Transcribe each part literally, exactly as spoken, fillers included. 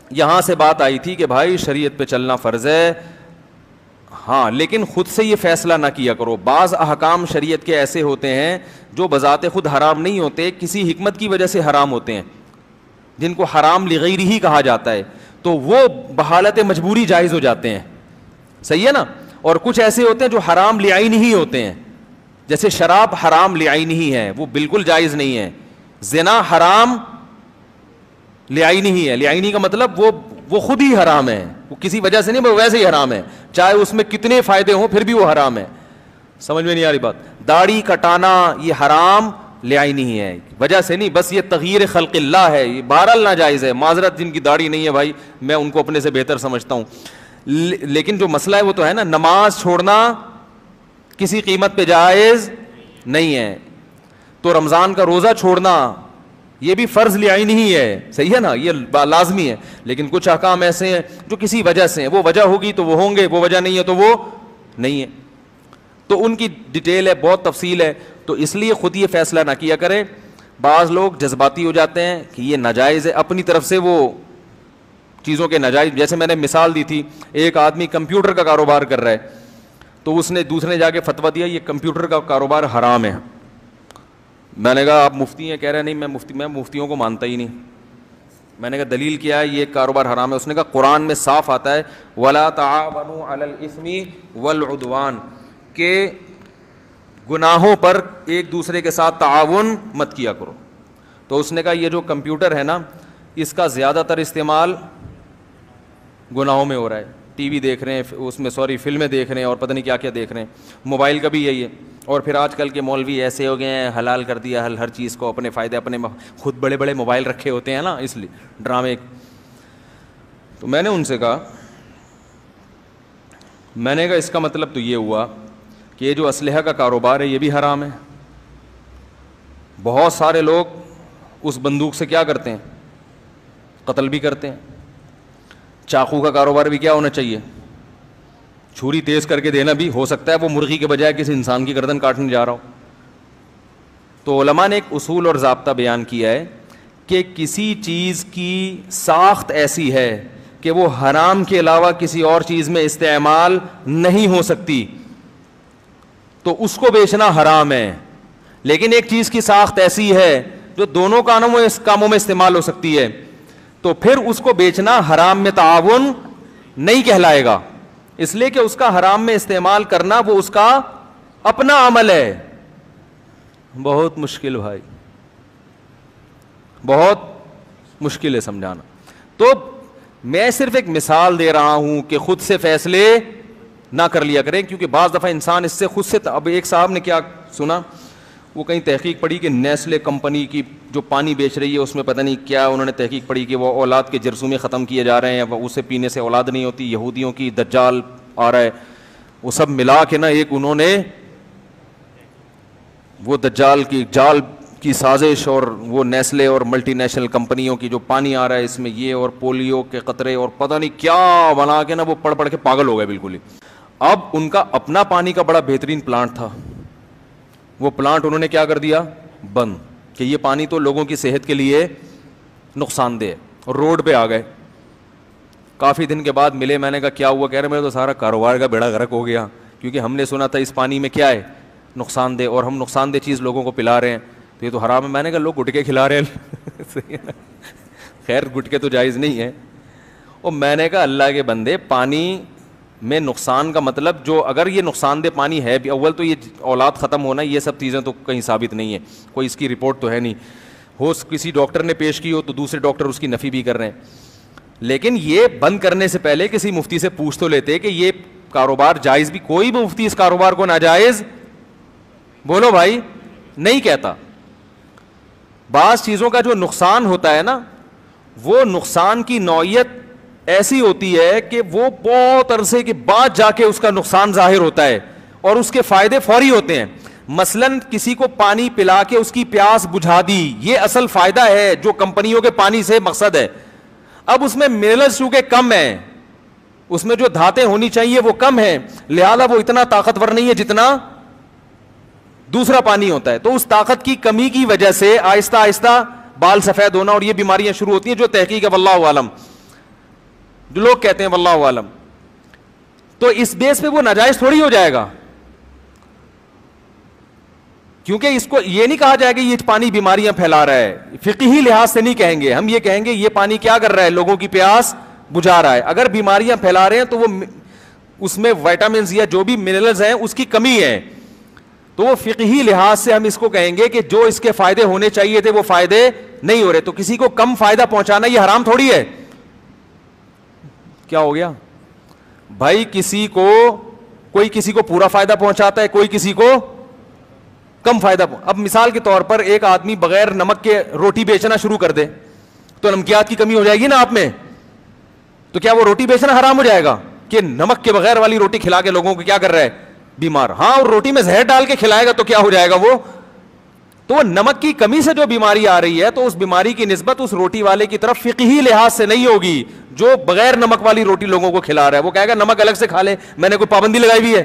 یہاں سے بات آئی تھی کہ بھائی شریعت پہ چلنا فرض ہے, ہاں لیکن خود سے یہ فیصلہ نہ کیا کرو. بعض احکام شریعت کے ایسے ہوتے ہیں جو بذات خود حرام نہیں ہوتے, کسی حکمت کی وجہ سے حرام ہوتے ہیں, جن کو حرام لغیرہ ہی کہا جاتا ہے, تو وہ بحالت مجبوری جائز ہو جاتے ہیں, صحیح ہے نا. اور کچھ ایسے ہوتے ہیں جو حرام لعینہ ہی ہوتے ہیں, جیسے شراب حرام لعینہ ہی ہے, وہ بالکل جائز نہیں ہے. زنا حرام لعینہ ہی ہے, لعینہ کا مطلب وہ وہ خود ہی حرام ہے, وہ کسی وجہ سے نہیں, وہ ویسے ہی حرام ہے, چاہے اس میں کتنے فائدے ہوں پھر بھی وہ حرام ہے. سمجھ میں نہیں آ رہی بات؟ داڑھی کٹانا یہ حرام لعینہ ہی ہے, وجہ سے نہیں, بس یہ تغییر خلق اللہ ہے, یہ بہرحال ناجائز ہے. معذرت جن کی داڑھی نہیں ہے بھائی, میں ان کو اپنے سے بہتر سمجھتا ہوں, لیکن جو مسئلہ ہے وہ تو ہے نا, نماز چھوڑنا کسی قیمت پہ جائز نہیں ہے. تو رمضان کا روزہ چھوڑنا یہ بھی فرض لعینہ ہی ہے, صحیح ہے نا, یہ لازمی ہے. لیکن کچھ احکام ایسے ہیں جو کسی وجہ سے ہیں, وہ وجہ ہوگی تو وہ ہوں گے, وہ وجہ نہیں ہے تو وہ نہیں ہے. تو ان کی ڈیٹیل ہے, بہت تفصیل ہے, تو اس لیے خود یہ فیصلہ نہ کیا کریں. بعض لوگ جذباتی ہو جاتے ہیں کہ یہ ناجائز ہے, اپنی طرف سے وہ چیزوں کے ناجائز, جیسے میں نے مثال دی تھی, ایک آدمی کمپیوٹر کا کاروبار کر رہا ہے, تو اس نے دوسرے نے جا کے فتویٰ دیا یہ کمپیوٹر کا کاروبار حرام ہے. میں نے کہا آپ مفتی ہیں, کہہ رہے نہیں میں مفتی میں مفتیوں کو مانتا ہی نہیں. میں نے کہا دلیل کیا ہے یہ کاروبار حرام ہے؟ اس نے کہا قرآن میں صاف آتا ہے وَلَا تَعَاوَنُوا عَلَى الْإِثْمِ وَالْعُدْوَانِ, کہ گناہوں پر ایک دوسرے کے ساتھ تعاون مت کیا کرو. تو اس نے کہا یہ جو کمپیوٹر ہے نا, اس کا زیادہ تر استعمال گناہوں میں ہو رہا ہے, ٹی وی دیکھ رہے ہیں اس میں, سوری فلمیں دیکھ رہے ہیں اور پتہ نہیں کیا کیا دیکھ رہے ہیں, موبائل کا بھی یہی ہے. اور پھر آج کل کے مولوی ایسے ہو گئے ہیں, حلال کر دیا ہر ہر چیز کو اپنے فائدے, اپنے خود بڑے بڑے موبائل رکھے ہوتے ہیں نا, اس لیے ڈرامے. تو میں نے ان سے کہا, میں نے کہا اس کا مطلب تو یہ ہوا کہ یہ جو اسلحہ کا کاروبار ہے یہ بھی حرام ہے. بہت سارے لوگ اس بندوق سے کیا کرتے ہیں, قتل بھی کرتے ہیں. چاقو کا کاروبار بھی کیا ہونا چاہیے, چھری تیز کر کے دینا بھی, ہو سکتا ہے وہ مرغی کے بجائے کسی انسان کی گردن کاٹنے جا رہا ہو. تو علماء نے ایک اصول اور ضابطہ بیان کیا ہے کہ کسی چیز کی ساخت ایسی ہے کہ وہ حرام کے علاوہ کسی اور چیز میں استعمال نہیں ہو سکتی, تو اس کو بیچنا حرام ہے. لیکن ایک چیز کی ساخت ایسی ہے جو دونوں کاموں میں استعمال ہو سکتی ہے, تو پھر اس کو بیچنا حرام میں تعاون نہیں کہلائے گا, اس لیے کہ اس کا حرام میں استعمال کرنا وہ اس کا اپنا عمل ہے. بہت مشکل بھائی, بہت مشکل ہے سمجھانا. تو میں صرف ایک مثال دے رہا ہوں کہ خود سے فیصلے نہ کر لیا کریں, کیونکہ بعض دفعہ انسان اس سے خود سے, اب ایک صاحب نے کیا سنا, وہ کہیں تحقیق پڑھی کہ نیسلے کمپنی کی جو پانی بیچ رہی ہے اس میں پتہ نہیں کیا, انہوں نے تحقیق پڑھی کہ وہ اولاد کے جرثومے ختم کیے جا رہے ہیں, اسے پینے سے اولاد نہیں ہوتی, یہودیوں کی دجال آ رہا ہے, وہ سب ملا کے نا ایک انہوں نے وہ دجال کی جال کی سازش, اور وہ نیسلے اور ملٹی نیشنل کمپنیوں کی جو پانی آ رہا ہے اس میں یہ, اور پولیو کے قطرے اور پتہ نہیں کیا بنا کے نا وہ پڑھ پڑھ کے پاگل ہو گئے بالکل ہی. اب ان کا اپنا پانی کا بڑا بہترین پلانٹ تھا, وہ پلانٹ انہوں نے کیا کر دیا, بند, کہ یہ پانی تو لوگوں کی صحت کے لیے نقصان دہ ہے, اور روڈ پہ آ گئے. کافی دن کے بعد ملے, میں نے کہا کیا ہوا, کہہ رہے میرا تو سارا کاروبار کا بیڑا غرق ہو گیا, کیونکہ ہم نے سنا تھا اس پانی میں کیا ہے, نقصان دہ, اور ہم نقصان دہ چیز لوگوں کو پلا رہے ہیں, تو یہ تو حرام ہے. میں نے کہا لوگ گٹکے کھلا رہے ہیں خیر گٹکے تو جائز نہیں ہے. اور میں نے کہا اللہ کے بندے, پانی میں نقصان کا مطلب جو اگر یہ نقصان دہ پانی ہے بھی, اول تو یہ اولاد ختم ہونا یہ سب چیزیں تو کہیں ثابت نہیں ہے, کوئی اس کی رپورٹ تو ہے نہیں, ہو کسی ڈاکٹر نے پیش کی ہو تو دوسرے ڈاکٹر اس کی نفی بھی کر رہے ہیں. لیکن یہ بند کرنے سے پہلے کسی مفتی سے پوچھ تو لیتے کہ یہ کاروبار جائز بھی, کوئی بھی مفتی اس کاروبار کو ناجائز بولو بھائی نہیں کہتا. بعض چیزوں کا جو نقصان ہوتا ہے نا, وہ نقصان کی نوعیت ایسی ہوتی ہے کہ وہ بہت عرصے کے بعد جا کے اس کا نقصان ظاہر ہوتا ہے, اور اس کے فائدے فوری ہوتے ہیں. مثلاً کسی کو پانی پلا کے اس کی پیاس بجھا دی, یہ اصل فائدہ ہے جو کمپنیوں کے پانی سے مقصد ہے. اب اس میں منرلز چونکہ کم ہیں, اس میں جو دھاتیں ہونی چاہیے وہ کم ہیں, لہذا وہ اتنا طاقتور نہیں ہے جتنا دوسرا پانی ہوتا ہے. تو اس طاقت کی کمی کی وجہ سے آہستہ آہستہ بال سفید ہونا اور یہ بیماریاں شروع ہوتی ہیں جو تحقیق ہے واللہ عالم. جو لوگ کہتے ہیں واللہ عالم. تو اس بیس پہ وہ ناجائز تھوڑی ہو جائے گا, کیونکہ اس کو یہ نہیں کہا جائے گا یہ پانی بیماریاں پھیلا رہا ہے. فقہی لحاظ سے نہیں کہیں گے ہم, یہ کہیں گے یہ پانی کیا کر رہا ہے, لوگوں کی پیاس بجھا رہا ہے. اگر بیماریاں پھیلا رہے ہیں تو وہ اس میں وائٹامنز یا جو بھی منرلز ہیں اس کی کمی ہے, تو وہ فقہی لحاظ سے ہم اس کو کہیں گے کہ جو اس کے فائدے ہونے چاہیے تھے وہ فائدے نہیں ہو رہے. تو کسی کو کم فائدہ پہنچانا یہ حرام تھوڑی ہے. کیا ہو گیا بھائی, کسی کو کوئی کسی کو پورا فائدہ پہنچاتا ہے, کوئی کسی کو کم فائدہ. اب مثال کے طور پر ایک آدمی بغیر نمک کے روٹی بیچنا شروع کر دے تو نمکیات کی کمی ہو جائے گی نا آپ میں, تو کیا وہ روٹی بیچنا حرام ہو جائے گا کہ نمک کے بغیر والی روٹی کھلا کے لوگوں کو کیا کر رہا ہے, بیمار. ہاں, اور روٹی میں زہر ڈال کے کھلائے گا تو کیا ہو جائے گا وہ, تو وہ نمک کی کمی سے جو بیماری آ رہی ہے تو اس بیماری کی نسبت اس روٹی والے کی طرف فقہی لحاظ سے نہیں ہوگی جو بغیر نمک والی روٹی لوگوں کو کھلا رہا ہے. وہ کہے گا نمک الگ سے کھا لے, میں نے کوئی پابندی لگائی ہوئی ہے.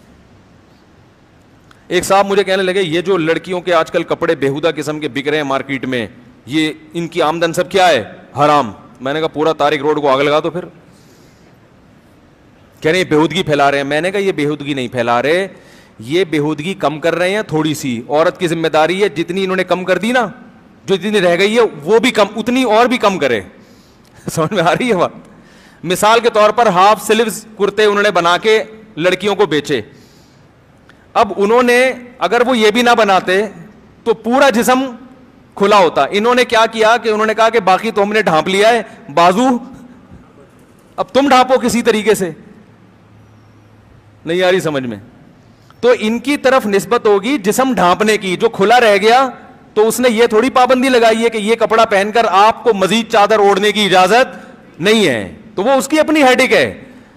ایک صاحب مجھے کہنے لگے یہ جو لڑکیوں کے آج کل کپڑے بےہودہ قسم کے بک رہے ہیں مارکیٹ میں, یہ ان کی آمدن سب کیا ہے, حرام. میں نے کہا پورا طارق روڈ کو آگ لگا دو. پھر کہہ رہے ہیں بےہودگی پھیلا رہے ہیں. میں نے کہا یہ بےہودگی نہیں پھیلا رہے, یہ بےہودگی کم کر رہے ہیں تھوڑی سی. عورت کی ذمہ داری ہے جتنی انہوں نے کم کر دی نا, جو جتنی رہ گئی ہے وہ بھی کم, اتنی اور بھی کم کرے. سمجھ میں آ رہی ہے بات. مثال کے طور پر ہاف سلیوز کرتے انہوں نے بنا کے لڑکیوں کو بیچے. اب انہوں نے اگر وہ یہ بھی نہ بناتے تو پورا جسم کھلا ہوتا. انہوں نے کیا کیا کہ انہوں نے کہا کہ باقی تو ہم نے ڈھانپ لیا ہے, بازو اب تم ڈھانپو کسی طریقے سے. نہیں آ رہی سمجھ میں. تو ان کی طرف نسبت ہوگی جسم ڈھانپنے کی, جو کھلا رہ گیا تو اس نے یہ تھوڑی پابندی لگائی ہے کہ یہ کپڑا پہن کر آپ کو مزید چادر اوڑھنے کی اجازت نہیں ہے, تو وہ اس کی اپنی ہیڈک ہے.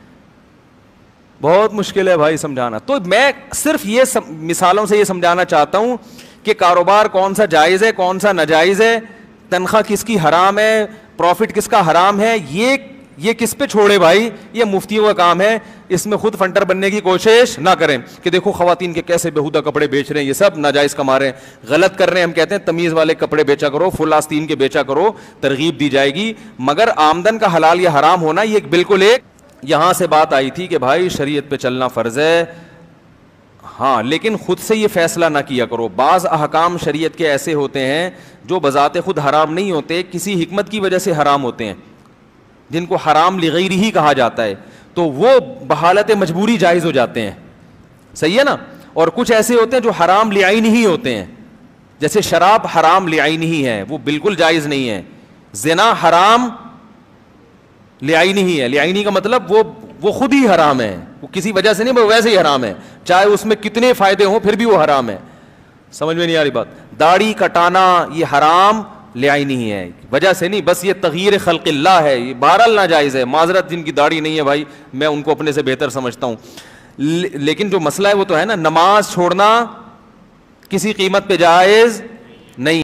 بہت مشکل ہے بھائی سمجھانا. تو میں صرف یہ سم... مثالوں سے یہ سمجھانا چاہتا ہوں کہ کاروبار کون سا جائز ہے کون سا ناجائز ہے, تنخواہ کس کی حرام ہے, پروفٹ کس کا حرام ہے, یہ یہ کس پہ چھوڑے بھائی, یہ مفتیوں کا کام ہے. اس میں خود فنٹر بننے کی کوشش نہ کریں کہ دیکھو خواتین کے کیسے بےہودہ کپڑے بیچ رہے ہیں, یہ سب ناجائز کما رہے ہیں, غلط کر رہے ہیں. ہم کہتے ہیں تمیز والے کپڑے بیچا کرو, فل آستین کے بیچا کرو, ترغیب دی جائے گی. مگر آمدن کا حلال یا حرام ہونا یہ بالکل ایک, یہاں سے بات آئی تھی کہ بھائی شریعت پہ چلنا فرض ہے, ہاں, لیکن خود سے یہ فیصلہ نہ کیا کرو. بعض احکام شریعت کے ایسے ہوتے ہیں جو بذات خود حرام نہیں ہوتے, کسی حکمت کی وجہ سے حرام ہوتے ہیں, جن کو حرام لغیرہ ہی کہا جاتا ہے, تو وہ بحالت مجبوری جائز ہو جاتے ہیں. صحیح ہے نا. اور کچھ ایسے ہوتے ہیں جو حرام لعینہ ہی ہوتے ہیں, جیسے شراب حرام لعینہ ہی ہے, وہ بالکل جائز نہیں ہے. زنا حرام لعینہ ہی ہے. لعینہ کا مطلب وہ وہ خود ہی حرام ہے, وہ کسی وجہ سے نہیں, وہ ویسے ہی حرام ہے, چاہے اس میں کتنے فائدے ہوں پھر بھی وہ حرام ہے. سمجھ میں نہیں آ رہی بات. داڑھی کٹانا یہ حرام لعینہ ہی ہے, وجہ سے نہیں, بس یہ تغییر خلق اللہ ہے, یہ بہرحال ناجائز ہے. معذرت جن کی داڑھی نہیں ہے بھائی, میں ان کو اپنے سے بہتر سمجھتا ہوں, لیکن جو مسئلہ ہے وہ تو ہے نا, نماز چھوڑنا کسی قیمت پہ جائز نہیں.